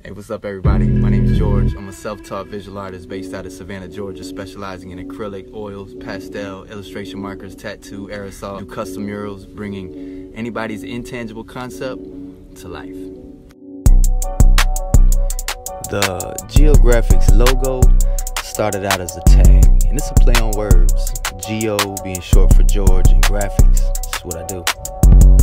Hey, what's up everybody? My name is George. I'm a self-taught visual artist based out of Savannah, Georgia, specializing in acrylic, oils, pastel, illustration markers, tattoo, aerosol, do custom murals, bringing anybody's intangible concept to life. The GeoGrafX logo started out as a tag, and it's a play on words. Geo being short for George, and graphics, that's what I do.